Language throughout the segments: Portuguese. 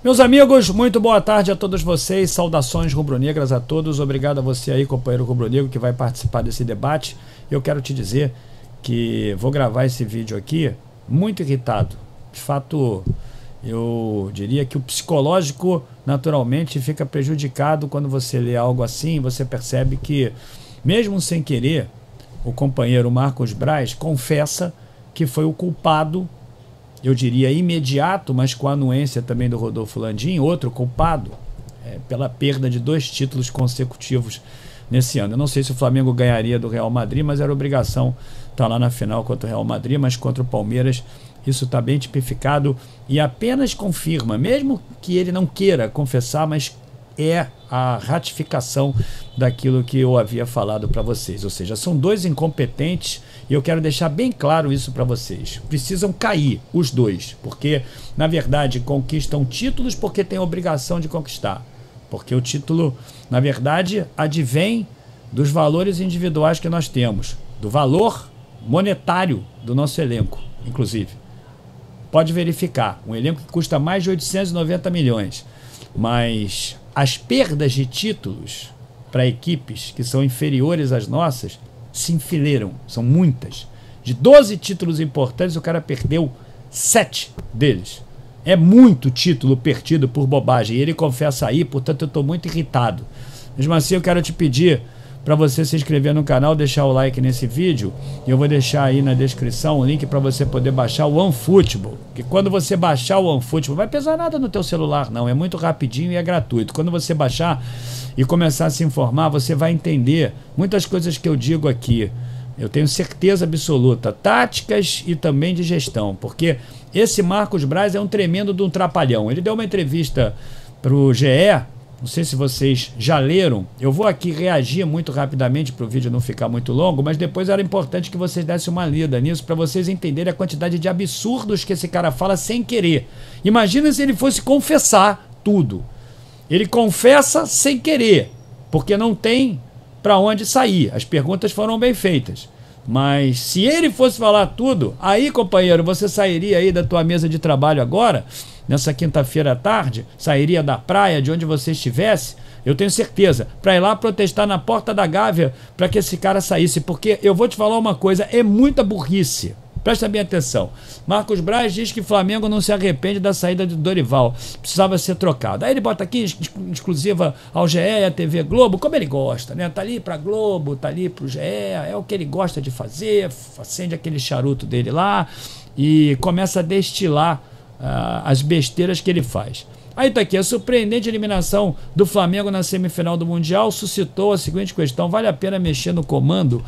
Meus amigos, muito boa tarde a todos vocês, saudações rubro-negras a todos, obrigado a você aí, companheiro rubro-negro, que vai participar desse debate. Eu quero te dizer que vou gravar esse vídeo aqui muito irritado. De fato, eu diria que o psicológico naturalmente fica prejudicado quando você lê algo assim. Você percebe que, mesmo sem querer, o companheiro Marcos Braz confessa que foi o culpado, eu diria imediato, mas com a anuência também do Rodolfo Landim, outro culpado, pela perda de 2 títulos consecutivos nesse ano. Eu não sei se o Flamengo ganharia do Real Madrid, mas era obrigação estar lá na final contra o Real Madrid, mas contra o Palmeiras isso está bem tipificado e apenas confirma, mesmo que ele não queira confessar, mas é a ratificação daquilo que eu havia falado para vocês. Ou seja, são 2 incompetentes e eu quero deixar bem claro isso para vocês. Precisam cair os 2, porque na verdade conquistam títulos porque têm a obrigação de conquistar. Porque o título, na verdade, advém dos valores individuais que nós temos, do valor monetário do nosso elenco, inclusive. Pode verificar, um elenco que custa mais de 890 milhões, mas as perdas de títulos para equipes que são inferiores às nossas se enfileiram, são muitas. De 12 títulos importantes, o cara perdeu 7 deles. É muito título perdido por bobagem, e ele confessa aí, portanto eu estou muito irritado. Mesmo assim, eu quero te pedir para você se inscrever no canal, deixar o like nesse vídeo, e eu vou deixar aí na descrição o link para você poder baixar o OneFootball, que quando você baixar o OneFootball, vai pesar nada no teu celular não, é muito rapidinho e é gratuito. Quando você baixar e começar a se informar, você vai entender muitas coisas que eu digo aqui, eu tenho certeza absoluta, táticas e também de gestão, porque esse Marcos Braz é um tremendo de um trapalhão. Ele deu uma entrevista para o GE, não sei se vocês já leram, eu vou aqui reagir muito rapidamente para o vídeo não ficar muito longo, mas depois era importante que vocês dessem uma lida nisso para vocês entenderem a quantidade de absurdos que esse cara fala sem querer. Imagina se ele fosse confessar tudo. Ele confessa sem querer, porque não tem para onde sair. As perguntas foram bem feitas. Mas se ele fosse falar tudo, aí, companheiro, você sairia aí da tua mesa de trabalho agora, nessa quinta-feira à tarde, sairia da praia, de onde você estivesse, eu tenho certeza, para ir lá protestar na porta da Gávea para que esse cara saísse, porque eu vou te falar uma coisa, é muita burrice. Presta bem atenção. Marcos Braz diz que Flamengo não se arrepende da saída de Dorival. Precisava ser trocado. Aí ele bota aqui, exclusiva ao GE e à TV Globo, como ele gosta, né? Tá ali pra Globo, tá ali pro GE, é o que ele gosta de fazer, acende aquele charuto dele lá e começa a destilar as besteiras que ele faz. Aí tá aqui, a surpreendente eliminação do Flamengo na semifinal do Mundial suscitou a seguinte questão: vale a pena mexer no comando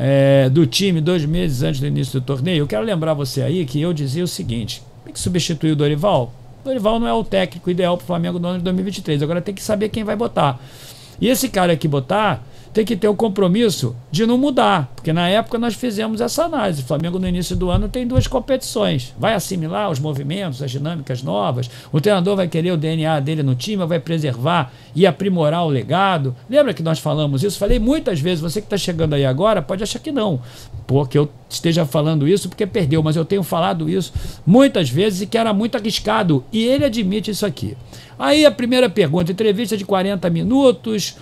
do time 2 meses antes do início do torneio? Eu quero lembrar você aí que eu dizia o seguinte: tem que substituir o Dorival? Dorival não é o técnico ideal para o Flamengo no ano de 2023, agora tem que saber quem vai botar. E esse cara que botar tem que ter o compromisso de não mudar, porque na época nós fizemos essa análise. O Flamengo no início do ano tem 2 competições, vai assimilar os movimentos, as dinâmicas novas, o treinador vai querer o DNA dele no time, vai preservar e aprimorar o legado. Lembra que nós falamos isso? Falei muitas vezes, você que está chegando aí agora pode achar que não, porque eu esteja falando isso porque perdeu, mas eu tenho falado isso muitas vezes e que era muito arriscado, e ele admite isso aqui. Aí a primeira pergunta, entrevista de 40 minutos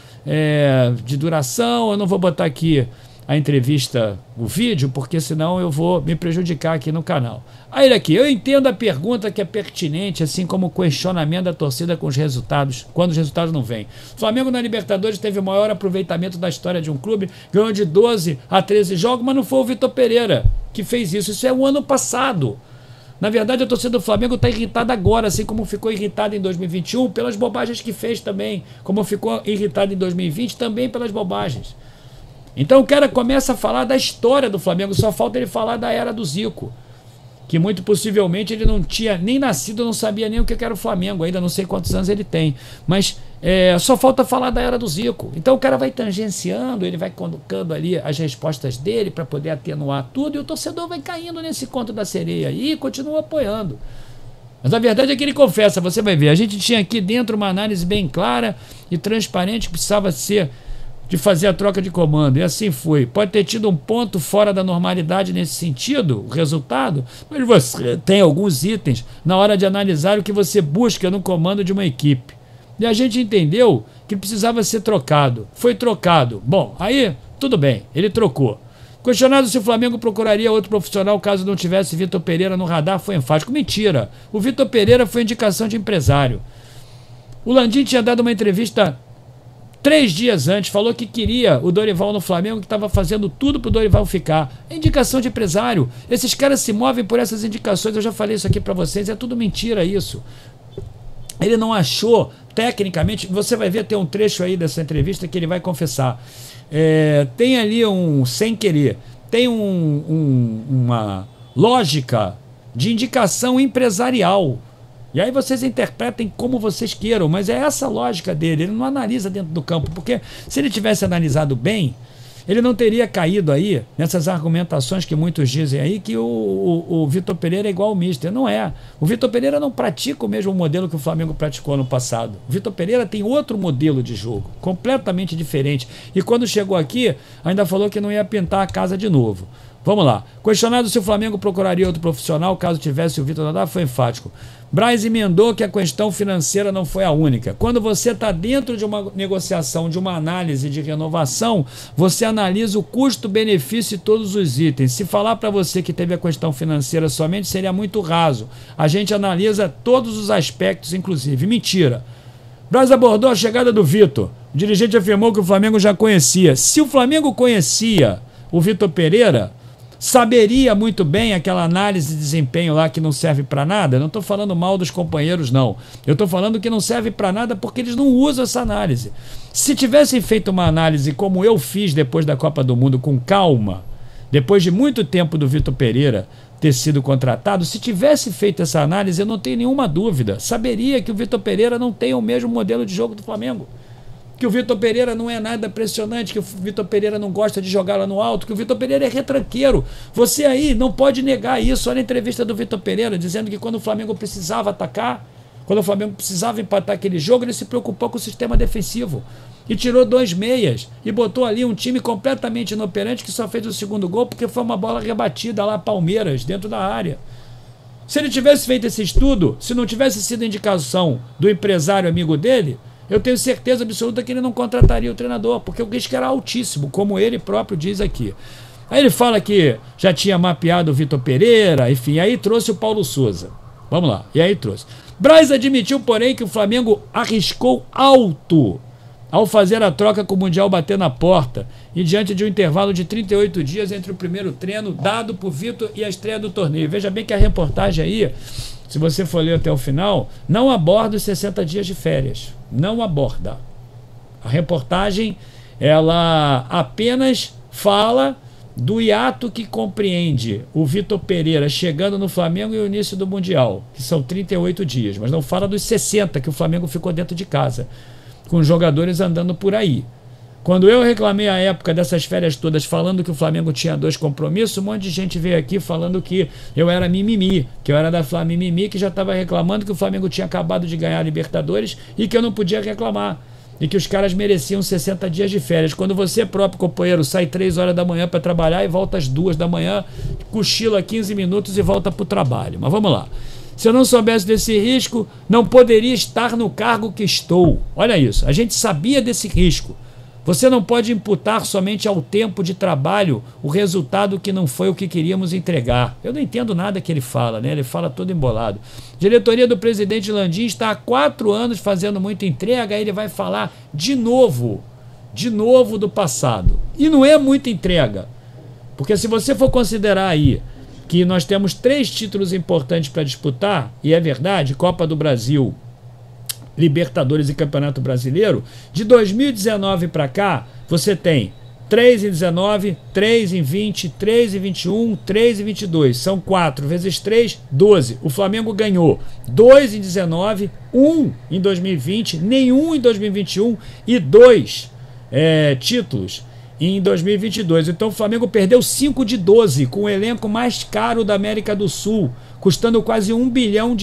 de duração, eu não vou botar aqui a entrevista, o vídeo, porque senão eu vou me prejudicar aqui no canal. Aí aqui, eu entendo a pergunta que é pertinente, assim como o questionamento da torcida com os resultados, quando os resultados não vêm. O Flamengo na Libertadores teve o maior aproveitamento da história de um clube, ganhou de 12 a 13 jogos, mas não foi o Vitor Pereira que fez isso, isso é o ano passado. Na verdade, a torcida do Flamengo está irritada agora, assim como ficou irritada em 2021 pelas bobagens que fez também, como ficou irritada em 2020 também pelas bobagens. Então o cara começa a falar da história do Flamengo, só falta ele falar da era do Zico, que muito possivelmente ele não tinha nem nascido, não sabia nem o que era o Flamengo, ainda não sei quantos anos ele tem, mas só falta falar da era do Zico. Então o cara vai tangenciando, ele vai colocando ali as respostas dele para poder atenuar tudo, e o torcedor vai caindo nesse conto da sereia e continua apoiando. Mas a verdade é que ele confessa, você vai ver, a gente tinha aqui dentro uma análise bem clara e transparente que precisava ser de fazer a troca de comando, e assim foi. Pode ter tido um ponto fora da normalidade nesse sentido, o resultado, mas você tem alguns itens na hora de analisar o que você busca no comando de uma equipe. E a gente entendeu que precisava ser trocado. Foi trocado. Bom, aí tudo bem, ele trocou. Questionado se o Flamengo procuraria outro profissional caso não tivesse Vitor Pereira no radar, foi enfático. Mentira, o Vitor Pereira foi indicação de empresário. O Landim tinha dado uma entrevista 3 dias antes, falou que queria o Dorival no Flamengo, que estava fazendo tudo para o Dorival ficar. É indicação de empresário. Esses caras se movem por essas indicações, eu já falei isso aqui para vocês, é tudo mentira isso. Ele não achou, tecnicamente, você vai ver, tem um trecho aí dessa entrevista que ele vai confessar. Tem ali sem querer, tem uma lógica de indicação empresarial. E aí vocês interpretem como vocês queiram, mas é essa a lógica dele. Ele não analisa dentro do campo, porque se ele tivesse analisado bem, ele não teria caído aí nessas argumentações que muitos dizem aí que o Vitor Pereira é igual ao Mister. Não é. O Vitor Pereira não pratica o mesmo modelo que o Flamengo praticou no passado. O Vitor Pereira tem outro modelo de jogo, completamente diferente. E quando chegou aqui, ainda falou que não ia pintar a casa de novo. Vamos lá. Questionado se o Flamengo procuraria outro profissional caso tivesse o Vitor Nadal, foi enfático. Braz emendou que a questão financeira não foi a única. Quando você está dentro de uma negociação, de uma análise de renovação, você analisa o custo-benefício e todos os itens. Se falar para você que teve a questão financeira somente, seria muito raso. A gente analisa todos os aspectos, inclusive. Mentira. Braz abordou a chegada do Vitor. O dirigente afirmou que o Flamengo já conhecia. Se o Flamengo conhecia o Vitor Pereira, saberia muito bem aquela análise de desempenho lá que não serve para nada. Eu não estou falando mal dos companheiros, não. Eu estou falando que não serve para nada porque eles não usam essa análise. Se tivessem feito uma análise como eu fiz depois da Copa do Mundo, com calma, depois de muito tempo do Vitor Pereira ter sido contratado, se tivesse feito essa análise, eu não tenho nenhuma dúvida. Saberia que o Vitor Pereira não tem o mesmo modelo de jogo do Flamengo. Que o Vitor Pereira não é nada pressionante, que o Vitor Pereira não gosta de jogar lá no alto, que o Vitor Pereira é retranqueiro. Você aí não pode negar isso. Olha a entrevista do Vitor Pereira, dizendo que quando o Flamengo precisava atacar, quando o Flamengo precisava empatar aquele jogo, ele se preocupou com o sistema defensivo. E tirou 2 meias e botou ali um time completamente inoperante que só fez o segundo gol porque foi uma bola rebatida lá, Palmeiras, dentro da área. Se ele tivesse feito esse estudo, se não tivesse sido indicação do empresário amigo dele, eu tenho certeza absoluta que ele não contrataria o treinador, porque o risco era altíssimo, como ele próprio diz aqui. Aí ele fala que já tinha mapeado o Vitor Pereira, enfim, aí trouxe o Paulo Souza. Vamos lá, e aí trouxe. Braz admitiu, porém, que o Flamengo arriscou alto ao fazer a troca com o Mundial bater na porta, e diante de um intervalo de 38 dias entre o primeiro treino dado por Vitor e a estreia do torneio. Veja bem que a reportagem aí, se você for ler até o final, não aborda os 60 dias de férias. Não aborda. A reportagem, ela apenas fala do hiato que compreende o Vitor Pereira chegando no Flamengo e o início do Mundial, que são 38 dias, mas não fala dos 60 que o Flamengo ficou dentro de casa, com os jogadores andando por aí. Quando eu reclamei à época dessas férias todas falando que o Flamengo tinha 2 compromissos, um monte de gente veio aqui falando que eu era mimimi, que eu era da Flá mimimi, que já estava reclamando que o Flamengo tinha acabado de ganhar a Libertadores e que eu não podia reclamar. E que os caras mereciam 60 dias de férias. Quando você próprio, companheiro, sai 3 horas da manhã para trabalhar e volta às 2 da manhã, cochila 15 minutos e volta para o trabalho. Mas vamos lá. Se eu não soubesse desse risco, não poderia estar no cargo que estou. Olha isso, a gente sabia desse risco. Você não pode imputar somente ao tempo de trabalho o resultado que não foi o que queríamos entregar. Eu não entendo nada que ele fala, né? Ele fala todo embolado. Diretoria do presidente Landim está há 4 anos fazendo muita entrega, aí ele vai falar de novo do passado. E não é muita entrega. Porque se você for considerar aí que nós temos 3 títulos importantes para disputar, e é verdade, Copa do Brasil, Libertadores e Campeonato Brasileiro, de 2019 para cá, você tem 3 em 19, 3 em 20, 3 em 21, 3 em 22. São 4 vezes 3, 12. O Flamengo ganhou 2 em 19, 1 em 2020, nenhum em 2021 e 2 títulos em 2022. Então o Flamengo perdeu 5 de 12, com o elenco mais caro da América do Sul, custando quase R$1 bilhão.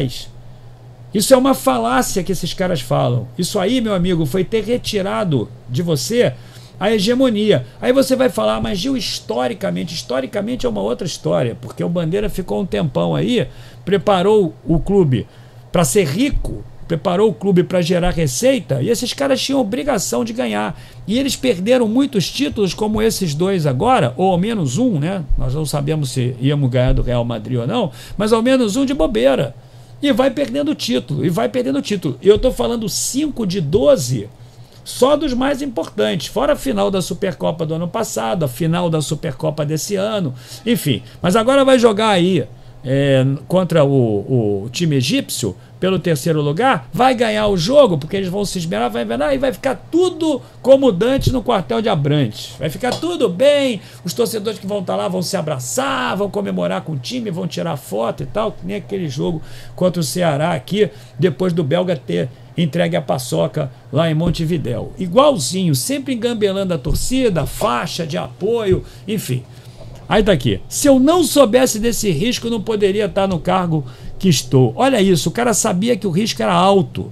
Isso é uma falácia que esses caras falam. Isso aí, meu amigo, foi ter retirado de você a hegemonia. Aí você vai falar, mas Gil, historicamente é uma outra história, porque o Bandeira ficou um tempão aí, preparou o clube para ser rico, preparou o clube para gerar receita, e esses caras tinham obrigação de ganhar. E eles perderam muitos títulos, como esses dois agora, ou ao menos um, né? Nós não sabemos se íamos ganhar do Real Madrid ou não, mas ao menos um de bobeira. E vai perdendo título, E eu estou falando 5 de 12 só dos mais importantes, fora a final da Supercopa do ano passado, a final da Supercopa desse ano, enfim. Mas agora vai jogar aí contra o time egípcio pelo terceiro lugar, vai ganhar o jogo, porque eles vão se esmerar, e vai ficar tudo como Dante no quartel de Abrantes. Vai ficar tudo bem, os torcedores que vão estar lá vão se abraçar, vão comemorar com o time, vão tirar foto e tal, que nem aquele jogo contra o Ceará aqui, depois do belga ter entregue a paçoca lá em Montevidéu. Igualzinho, sempre engambelando a torcida, faixa de apoio, enfim. Aí tá aqui. Se eu não soubesse desse risco, não poderia estar no cargo que estou. Olha isso, o cara sabia que o risco era alto.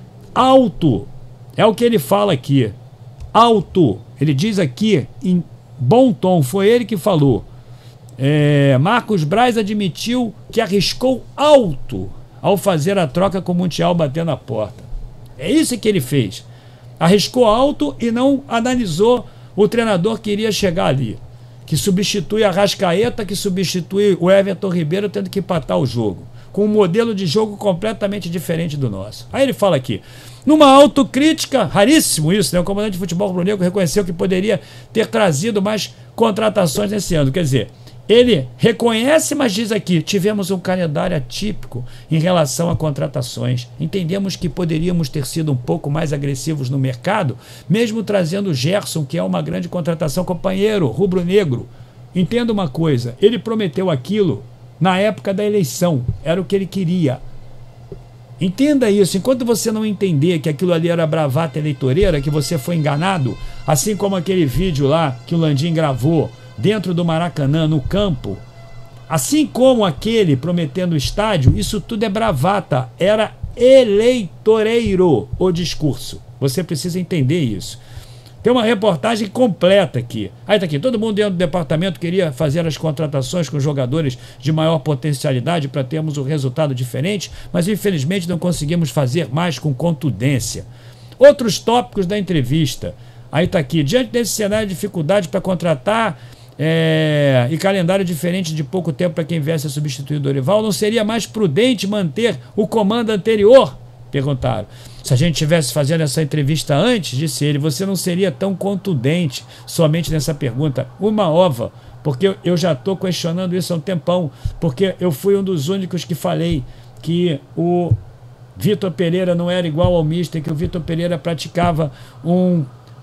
Alto. É o que ele fala aqui. Alto. Ele diz aqui, em bom tom, foi ele que falou. Marcos Braz admitiu que arriscou alto ao fazer a troca com o Montiel batendo a porta. É isso que ele fez. Arriscou alto e não analisou o treinador que iria chegar ali, que substitui a Arrascaeta, que substitui o Everton Ribeiro, tendo que empatar o jogo, com um modelo de jogo completamente diferente do nosso. Aí ele fala aqui, numa autocrítica, raríssimo isso, né? O comandante de futebol rubro-negro reconheceu que poderia ter trazido mais contratações nesse ano. Quer dizer, ele reconhece, mas diz aqui, tivemos um calendário atípico em relação a contratações. Entendemos que poderíamos ter sido um pouco mais agressivos no mercado, mesmo trazendo o Gerson, que é uma grande contratação, companheiro rubro-negro. Entenda uma coisa, ele prometeu aquilo na época da eleição, era o que ele queria. Entenda isso, enquanto você não entender que aquilo ali era bravata eleitoreira, que você foi enganado, assim como aquele vídeo lá que o Landim gravou, dentro do Maracanã, no campo, assim como aquele prometendo o estádio, isso tudo é bravata, era eleitoreiro o discurso. Você precisa entender isso. Tem uma reportagem completa aqui. Aí tá aqui, todo mundo dentro do departamento queria fazer as contratações com jogadores de maior potencialidade para termos um resultado diferente, mas infelizmente não conseguimos fazer mais com contundência. Outros tópicos da entrevista. Aí tá aqui, diante desse cenário de dificuldade para contratar e calendário diferente de pouco tempo para quem viesse a substituir o Dorival, não seria mais prudente manter o comando anterior? Perguntaram. Se a gente estivesse fazendo essa entrevista antes, disse ele, você não seria tão contundente somente nessa pergunta. Uma ova, porque eu já estou questionando isso há um tempão, porque eu fui um dos únicos que falei que o Vitor Pereira não era igual ao Mister, que o Vitor Pereira praticava um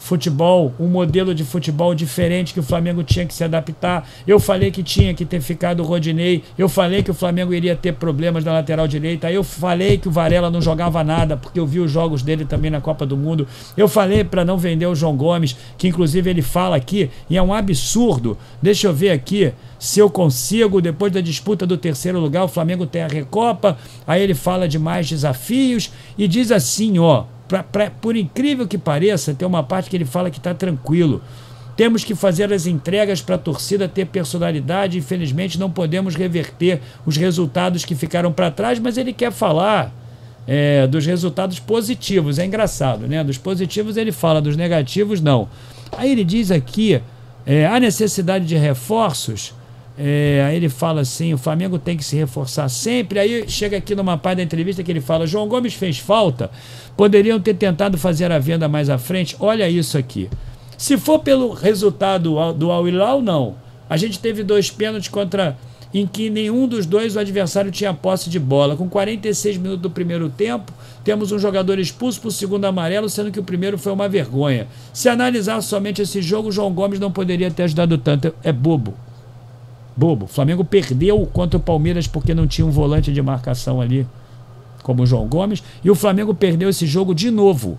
modelo de futebol diferente, que o Flamengo tinha que se adaptar. Eu falei que tinha que ter ficado o Rodinei, eu falei que o Flamengo iria ter problemas na lateral direita, eu falei que o Varela não jogava nada, porque eu vi os jogos dele também na Copa do Mundo, eu falei para não vender o João Gomes, que inclusive ele fala aqui, e é um absurdo, deixa eu ver aqui, se eu consigo, depois da disputa do terceiro lugar, o Flamengo tem a Recopa, aí ele fala de mais desafios, e diz assim, ó, por incrível que pareça, tem uma parte que ele fala que está tranquilo. Temos que fazer as entregas para a torcida ter personalidade. Infelizmente não podemos reverter os resultados que ficaram para trás, mas ele quer falar dos resultados positivos. É engraçado, né? Dos positivos ele fala, dos negativos não. Aí ele diz aqui, a necessidade de reforços. Aí ele fala assim, o Flamengo tem que se reforçar sempre. Aí chega aqui numa parte da entrevista que ele fala, João Gomes fez falta, poderiam ter tentado fazer a venda mais à frente. Olha isso aqui, se for pelo resultado do Al Hilal, não. A gente teve 2 pênaltis em que nenhum dos dois o adversário tinha posse de bola. Com 46 minutos do primeiro tempo, temos um jogador expulso por segundo amarelo, sendo que o primeiro foi uma vergonha. Se analisar somente esse jogo, o João Gomes não poderia ter ajudado tanto. É bobo. O Flamengo perdeu contra o Palmeiras porque não tinha um volante de marcação ali como o João Gomes, e o Flamengo perdeu esse jogo de novo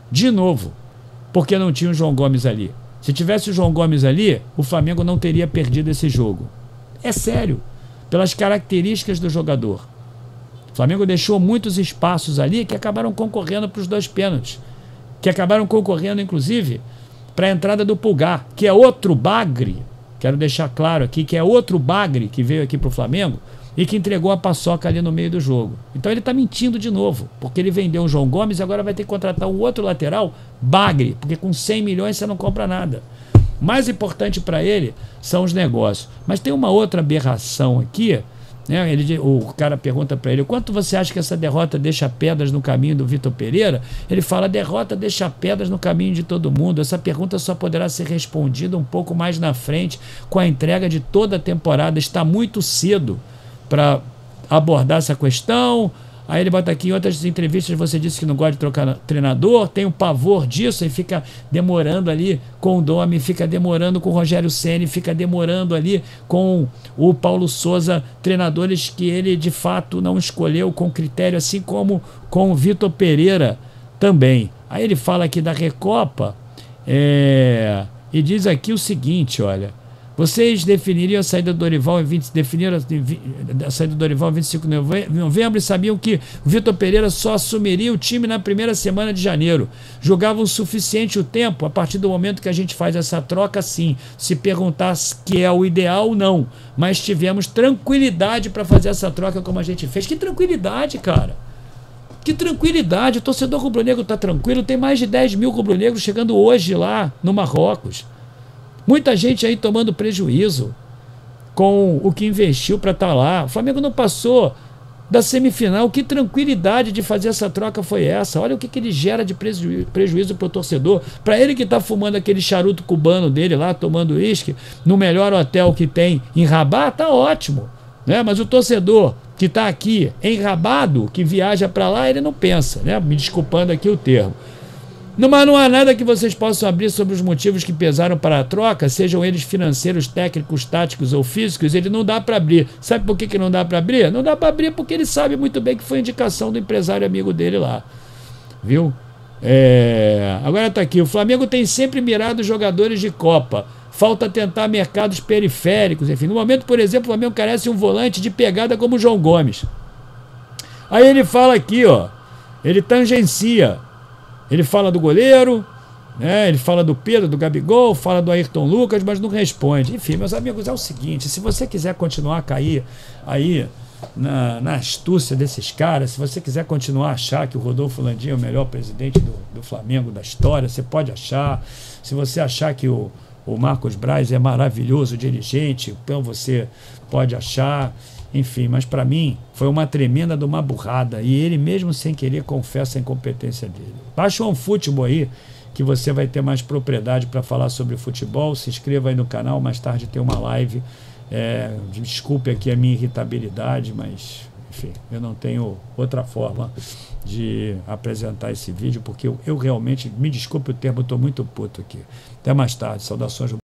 porque não tinha o João Gomes ali. Se tivesse o João Gomes ali, o Flamengo não teria perdido esse jogo. É sério, pelas características do jogador. O Flamengo deixou muitos espaços ali que acabaram concorrendo para os 2 pênaltis, que acabaram concorrendo inclusive para a entrada do Pulgar, que é outro bagre, quero deixar claro aqui, que é outro bagre que veio aqui para o Flamengo e que entregou a paçoca ali no meio do jogo. Então ele está mentindo de novo, porque ele vendeu o João Gomes e agora vai ter que contratar um outro lateral bagre, porque com 100 milhões você não compra nada. Mais importante para ele são os negócios. Mas tem uma outra aberração aqui, né? O cara pergunta para ele: quanto você acha que essa derrota deixa pedras no caminho do Vitor Pereira? Ele fala: a derrota deixa pedras no caminho de todo mundo. Essa pergunta só poderá ser respondida um pouco mais na frente, com a entrega de toda a temporada. Está muito cedo para abordar essa questão. Aí ele bota aqui: em outras entrevistas você disse que não gosta de trocar treinador, tem um pavor disso, e fica demorando ali com o Domi, fica demorando com o Rogério Ceni, fica demorando ali com o Paulo Souza, treinadores que ele de fato não escolheu com critério, assim como com o Vitor Pereira também. Aí ele fala aqui da Recopa e diz aqui o seguinte: olha, vocês definiriam a saída do Dorival definiram a saída do Dorival em 25 de novembro e sabiam que o Vitor Pereira só assumiria o time na primeira semana de janeiro. Julgavam suficiente o tempo a partir do momento que a gente faz essa troca, sim. Se perguntar que é o ideal, não. Mas tivemos tranquilidade para fazer essa troca como a gente fez. Que tranquilidade, cara! Que tranquilidade! O torcedor rubro-negro está tranquilo. Tem mais de 10 mil rubro-negros chegando hoje lá no Marrocos. Muita gente aí tomando prejuízo com o que investiu para estar lá. O Flamengo não passou da semifinal. Que tranquilidade de fazer essa troca foi essa? Olha o que ele gera de prejuízo para o torcedor. Para ele que está fumando aquele charuto cubano dele lá, tomando uísque, no melhor hotel que tem em Rabat, tá ótimo, né? Mas o torcedor que está aqui enrabado, que viaja para lá, ele não pensa, né? Me desculpando aqui o termo. Mas não há nada que vocês possam abrir sobre os motivos que pesaram para a troca, sejam eles financeiros, técnicos, táticos ou físicos. Ele não dá para abrir. Sabe por que não dá para abrir? Não dá para abrir porque ele sabe muito bem que foi indicação do empresário amigo dele lá. Viu? Agora está aqui: o Flamengo tem sempre mirado jogadores de Copa. Falta tentar mercados periféricos. Enfim, no momento, por exemplo, o Flamengo carece de um volante de pegada como o João Gomes. Aí ele fala aqui, ó, ele tangencia. Ele fala do goleiro, né? Ele fala do Pedro, do Gabigol, fala do Ayrton Lucas, mas não responde. Enfim, meus amigos, é o seguinte: se você quiser continuar a cair aí na astúcia desses caras, se você quiser continuar a achar que o Rodolfo Landim é o melhor presidente do Flamengo da história, você pode achar. Se você achar que o Marcos Braz é maravilhoso dirigente, então você pode achar. Enfim, mas para mim foi uma tremenda de uma burrada, e ele mesmo sem querer confessa a incompetência dele. Baixa o OneFootball aí, que você vai ter mais propriedade para falar sobre futebol. Se inscreva aí no canal, mais tarde tem uma live. Desculpe aqui a minha irritabilidade, mas enfim, eu não tenho outra forma de apresentar esse vídeo, porque eu realmente, me desculpe o termo, eu estou muito puto aqui. Até mais tarde, saudações.